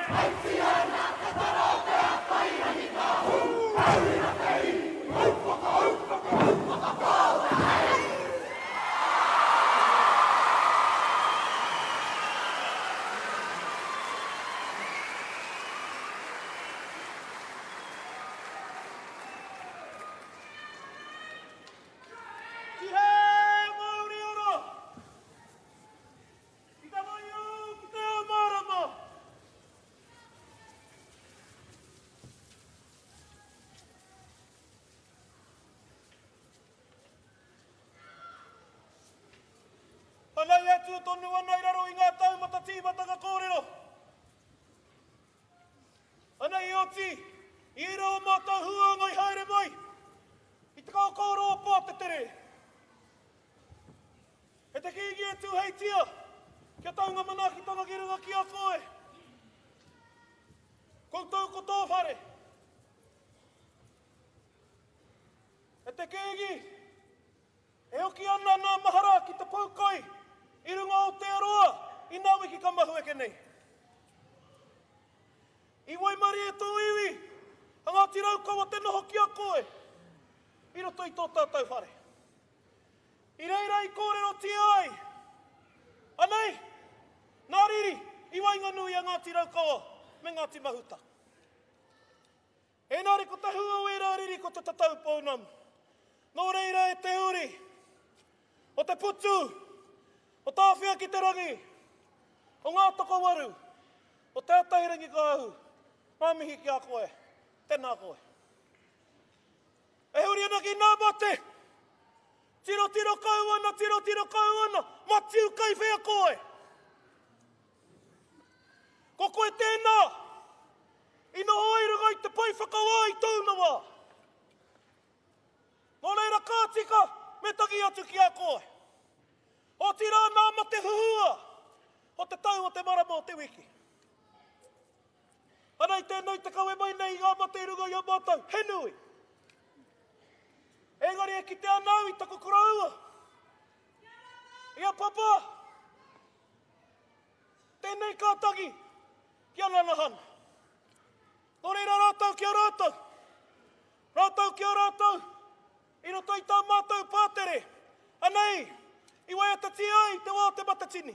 Anai atu tonu ana i raro i ngā taumata tīmata ka kōrero. Anai oti, i rao mata huanga i haere mai. I te kao kōro o pōte tere. E te kīgi e tū heitia, kia taunga manaki tanga ki runga ki a koe. Koutou ko tō whare. E te kīgi, e oki ana nā mahara ki te paukai. I runga o te aroa, i nā wiki ka mahu eke nei. I waimari e tō iwi, a Ngāti Raukawa te noho ki a koe. I roto i tō tātou whare. I reira i kōrero ti ai. Anei, nā riri, i wainga nui a Ngāti Raukawa me Ngāti Mahuta. E nāri ko te hua ue rā riri ko te tatau pōnam. Nō reira e te uri, o te putu, o tāwhia ki te rangi, o ngā toko waru, o te atahirangi ka ahu, māmihi ki a koe, tēnā koe. E huri ana ki nā mate, tiro tiro kau ana, matiu kai whea koe. Ko koe tēnā, ina hoirunga i te pai whakawā i tūnawa. Nō reira kātika, me taki atu ki a koe. O tira nā ma te huhua, o te tau o te marama o te wiki. Anei tēnei te kawe mai nei ngā mate i runga i a mātau, he nui. Engari e ki te anau i tako koraua. Ia papa, tēnei kātagi, ki ana nahana. Nō reira rātau ki a rātau, rātau ki a rātau, i roto i tā mātau pātere, anei, i waiata ti ai te wā te matatini.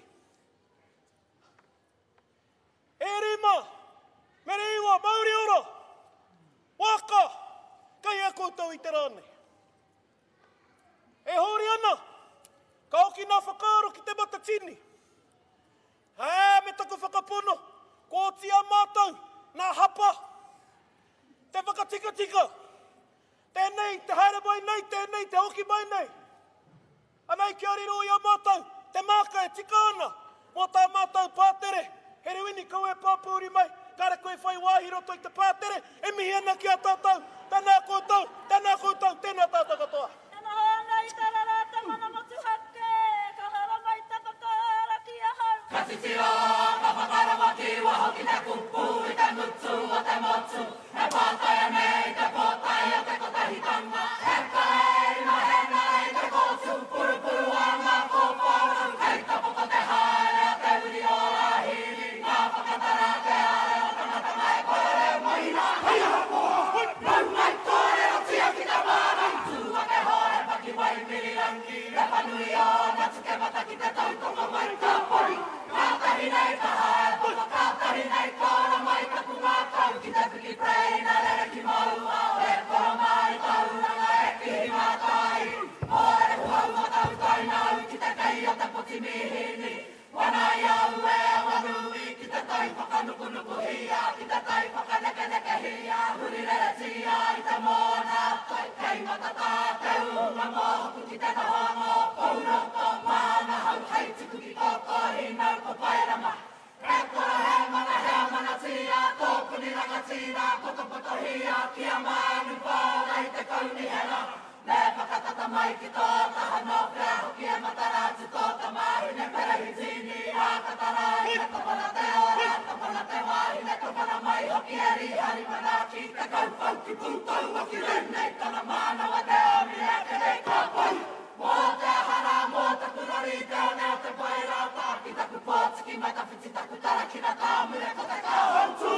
E rima, me reiwa, mauri ora, waka, kai e koutou i te rānei. E hori ana, ka oki nā whakaaro ki te matatini. Me taku whakapono, ko tia mātou, nā hapa, te whakatika, tēnei, te haere mai nei, tēnei, te hoki mai nei. Anei kia riro i a mātou, te māka e tika ana, mō tā mātou pātere, he rewini kau e pāpūri mai, kare koe whai wāhi roto i te pātere, e mihi ana ki a tātou, tēnā koutou, tēnā tātou katoa. Tēnā hōnga i tēnā rā te mana motu hake, ka harama i te whakaara ki a hau. Ka titiro, ka whakarama ki waho ki te kupu, i te mutu o te motu, e pātai ane i te pōtai o te kotahitanga, e kai ma hena i te kōtu, puru a ngā kōpōru, hei tapoko te haere a te uri o rā hiri, ngā whakatara te are o tangatanga e kore moina, hei hapoa, rau mai kore o tia ki te mārai, tūwa ke hore paki wai mirirangi, e whanui o na tuke mata ki te tautoko mai ka pori, kātahi nei ka hae, papa kātahi nei kora mai ka kunga kau, ki te piki prei na rere ki mau au, e kora mai tauranga e ki mātai, ore huau o tau tainau, ki te kei o te poti mihini, wanai au e awanui, ki te tai whakanukunuku hia, ki te tai whakaneke hia, huri rere tia i te mōna, kei mata tāteu, ngā mōhoku ki te nohongo, kouroko, mana hau hei tuku ki koko, hinau ko pairama, e kora he mana tia, tōku ni rangatina, poto hia, kia manu pāra i te kauni hera, ne whakatata mai ki tō tahano, prea hoki e mataratu tō tamahi, ne perehitini, ākatara i ne topana te ora, topana te wahi, ne topana mai hoki e rihari manaki, te kaupau ki pūtau o ki rennei, tana mānawa te ami e ke nei ka pai. Mō te hara, mō taku rari, te o neo te pai rāta, ki taku pōtiki, mai ka whiti taku tara, ki na tā mure ko te ka hontu.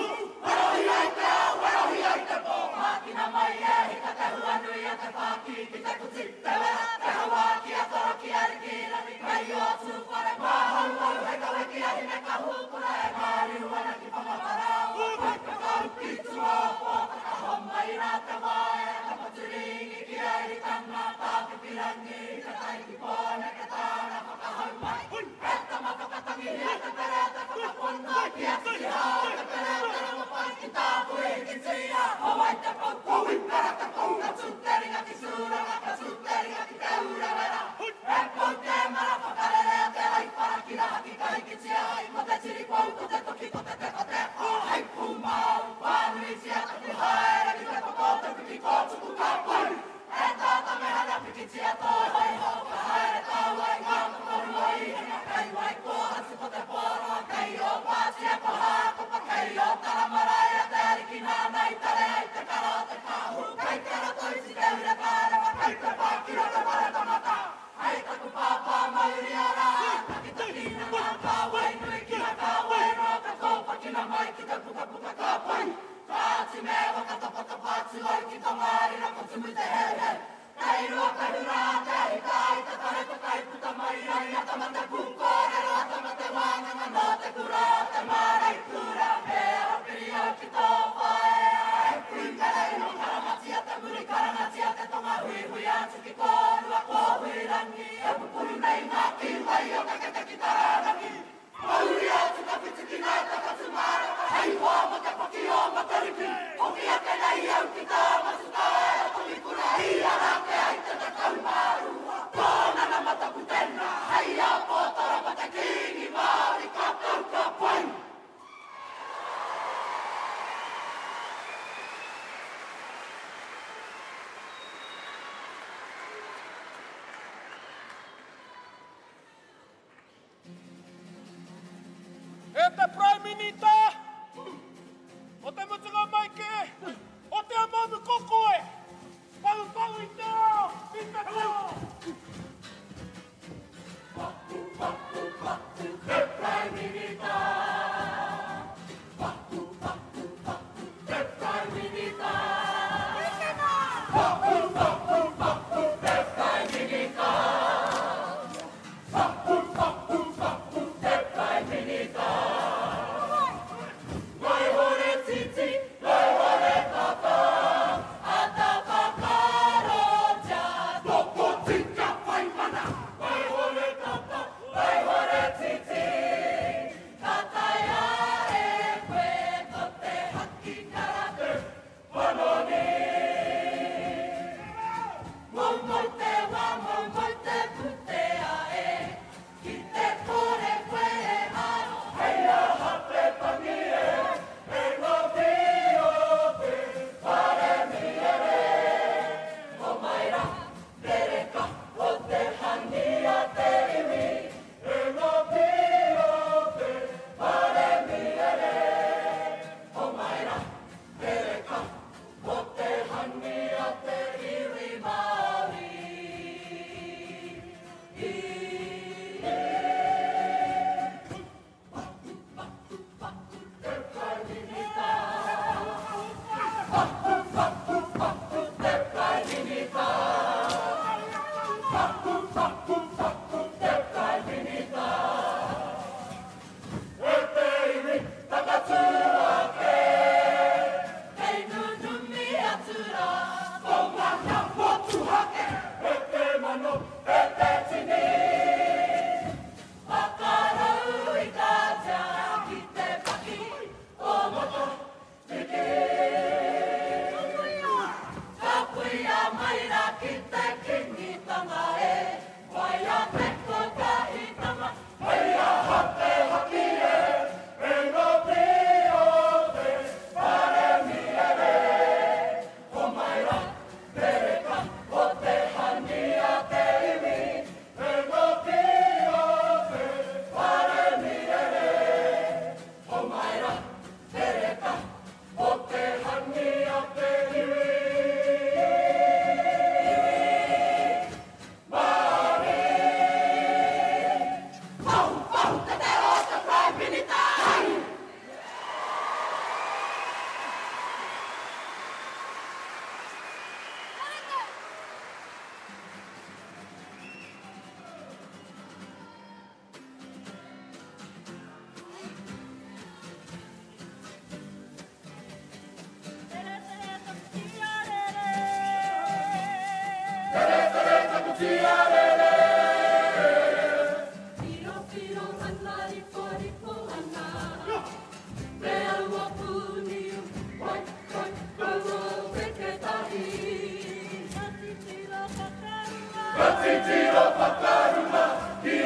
pikitsia. Havaita poukkuin perätä kungat sutteringaki suuravaka sutteringaki teurevera. Eppoitteemana pakarele ja te haippara kirahaki kaikitsia. Aimote siri poukute toki kote teko teko. Haippumaa vanvisia toki haere mitä kokote piti kotsuku kappoi. Etaata mehänä pikitsia toi hoi houka haere tauai kautta korvoi. Kai vaikkoo hatsi kote poroa. Kai oo paatsia pahaa kopa kai oo taramara ja täärikinaa näittele äitte karote kahu. Kaikkera toisi teydä kaareva kaikka paakkirata paretamata. Aita ku paapaa mairiaraa. Takita kiinna maakaa vain ylikinä kaavain. Ruoka koupakina maikita puta puta kaapain. Kaatsi meevaka tapata paatsi loikinta maarina kutsumite herhe. Ei ruoka hyvää teitä aita pareko kaikkuta maija. Jätämätä kukkoon erotamate vaangana noote kuraatte maarei kuraa. Heera pirijoikki tofae. Kuinkälein on karamatsia tämmöri karamatsia te toma hui hui ansuki koodua kohui rangi. Joku kulnein naakin vai joka keteki taranaki. Mauriaatsuka pitsuki näyttä katsumaara. Hei huomata paki huomata rikin. Okia kenä jäykki taamasutaa. Tuli kura hiiarake aitteta kalmaarua. Koonana mata kutenna. Häijää pootara mata kiinni maari kappaukka poin. Että praiminita! Ote mutsuga maike! Ote amamu kokoe! Palu palu iteo! Mitä teo! Pakku, pakku, pakku, te praiminita. Pakku, pakku, pakku, te praiminita. Pakku, pakku, pakku, te praiminita. Pakku, pakku, pakku, te praiminita.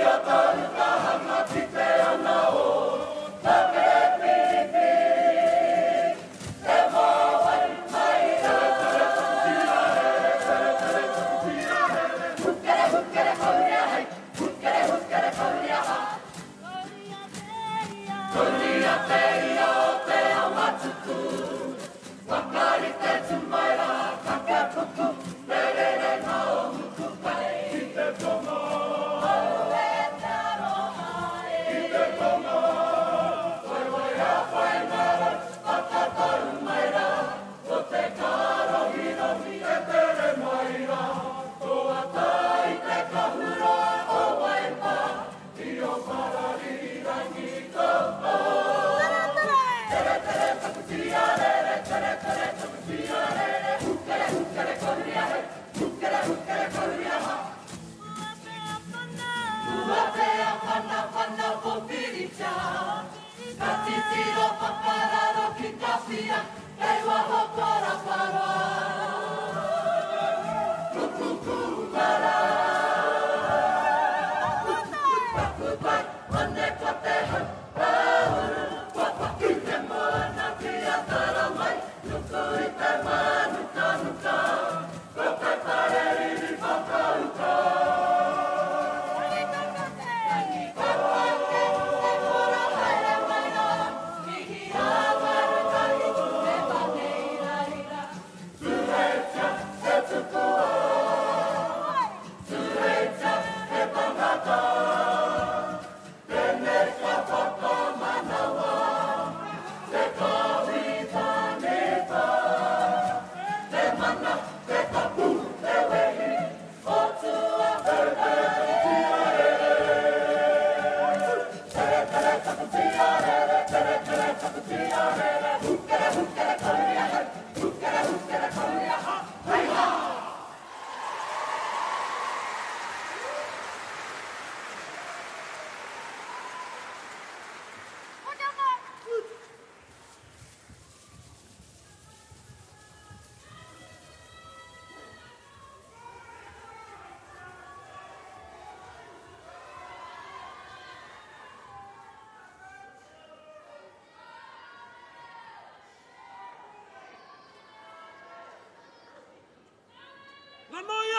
Nanoia!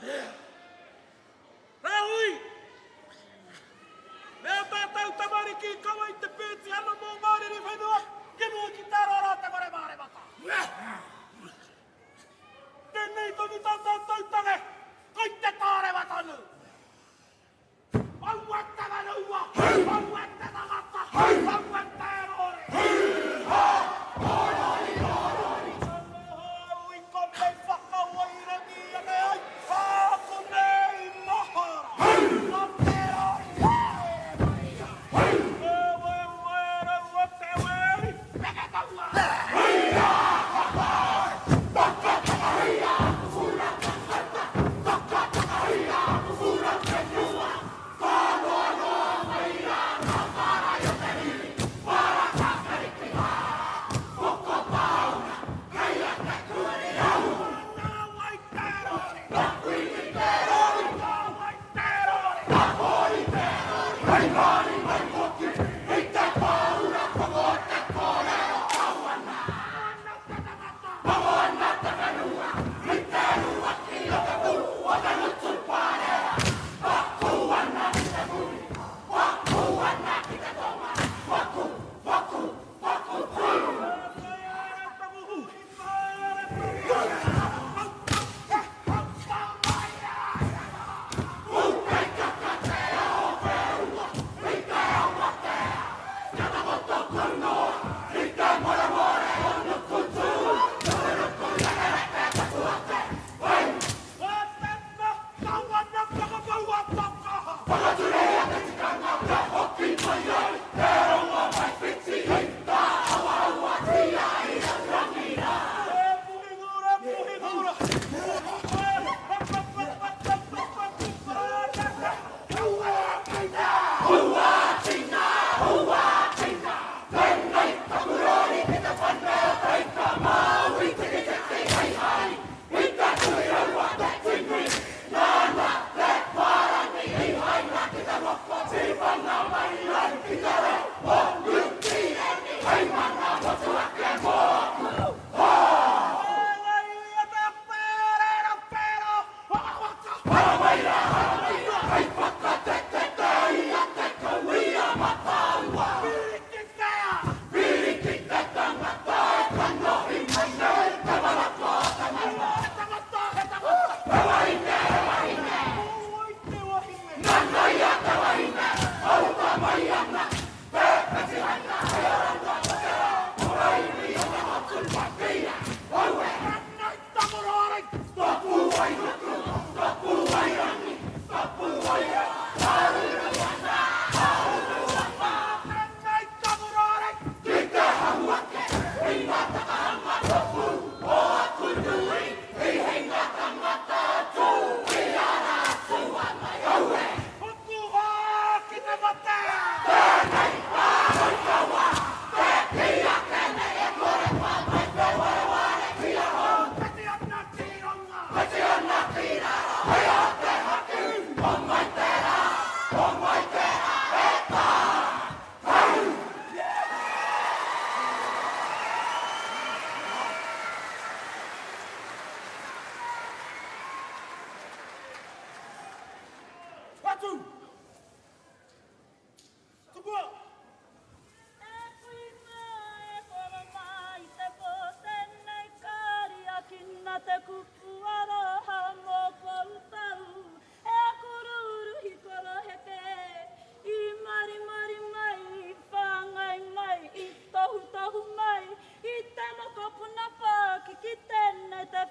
Rahui! Mea tātou tamariki kawa I te pēti ana mō ngāriri whenua, ke mua ki tā rara te kore māre mata. Tēnei toni tātou tautange, koi te tāre watanu. Aua te wanaua, aua te tangata, aua te rore. Ui konei whakaua I rangi ane ai, hākona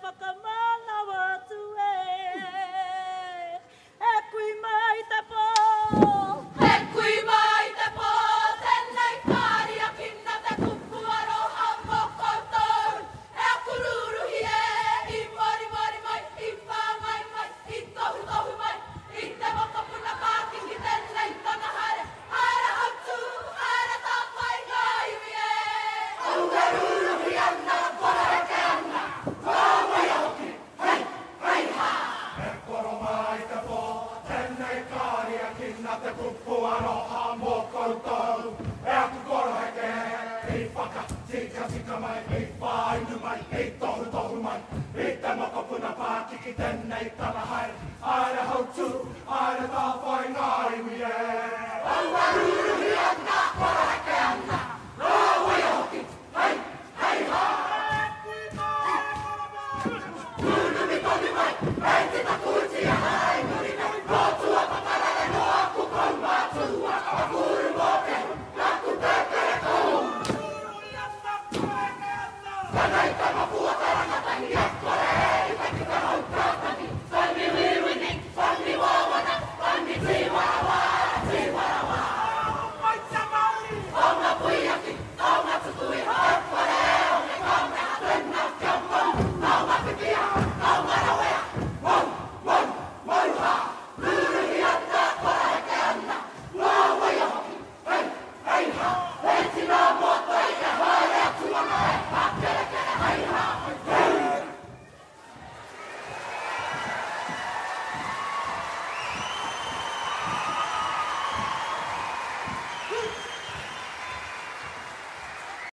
whakamana watu e kui mai te pō. E kui mai te pō, tēnei kāri a kina te kupu aroha mō koutou. E a kururuhi i mori mori mai, i whāngai mai, i tohu tohu mai, i te mokopuna pākingi tēnei tana haere. Haere hautu, haere tāpai ngai ui Aungaruruhi ana, poreke ana, wāwai hoki, hei, hei hā. E koro mai te pō, tēnei kāri a kina te kupu aroha mō koutou. E aku koro heke, i whaka, tika mai, i whainu mai, i tohu tohu mai, i te mokopuna pākiki tēnei tana haere. Haere hautu, haere tāwhai ngāi ui Aungaruruhi ana, poreke ana, wāwai hoki, hei, hei hā. Nunumi toni mai, hei tika kuti a hai nurine, rotua paparare no aku kau mātua, a kuru mō kehu, naku te kere kou. Tanei